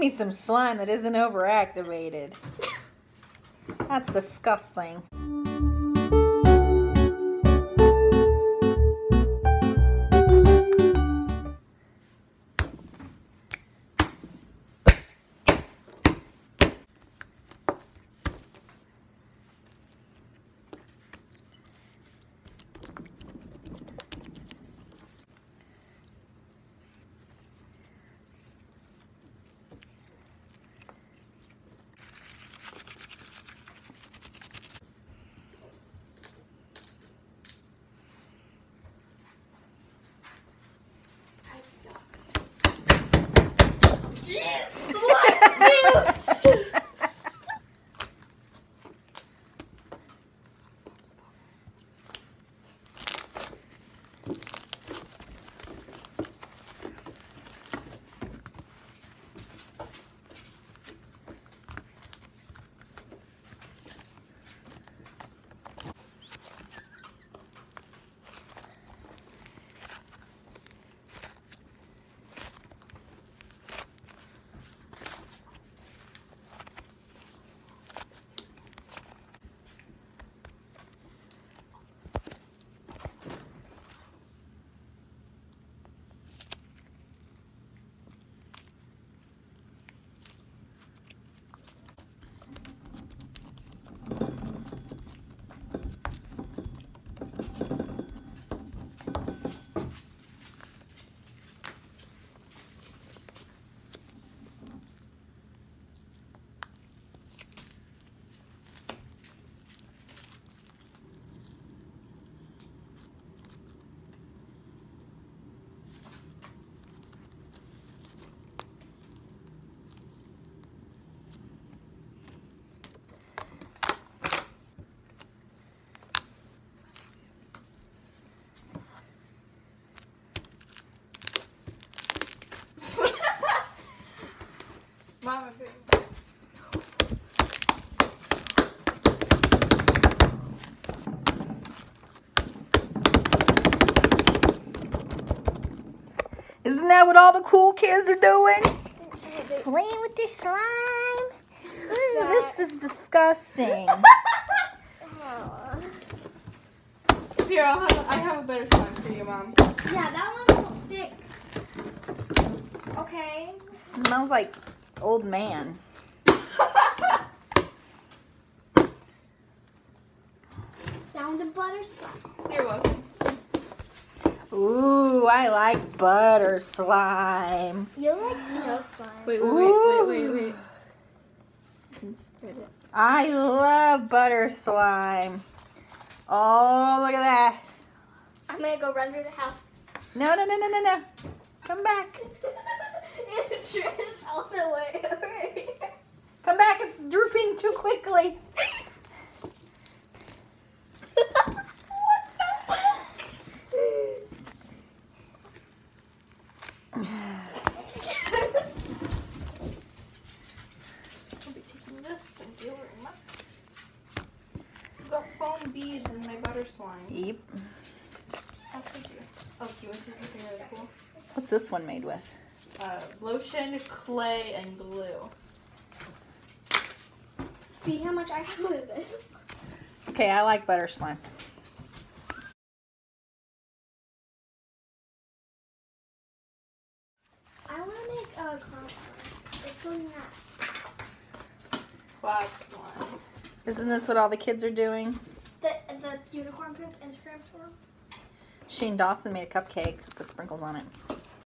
me some slime that isn't overactivated. That's disgusting. Jeez, what news? Mama, baby. Isn't that what all the cool kids are doing? Playing with their slime? Ooh, this is disgusting. Here, I have a better slime for you, Mom. Yeah, that one won't stick. Okay. Smells like old man. That one's a butter slime. You're welcome. Ooh, I like butter slime. You like snow slime. Wait. Ooh. And spread it. I love butter slime. Oh, look at that. I'm gonna go run through the house. No. Come back. It's all the way over here. Come back. It's drooping too quickly. I'll be taking this. Thank you very much. I've got foam beads in my butter slime. Yep. Oh, thank you. Oh, you want to see something really cool? What's this one made with? Lotion, clay, and glue. See how much I have of this? Okay, I like butter slime. I want to make a cloud slime. It's so nice. Cloud slime. Isn't this what all the kids are doing? The unicorn poop Instagram store. Shane Dawson made a cupcake, put sprinkles on it.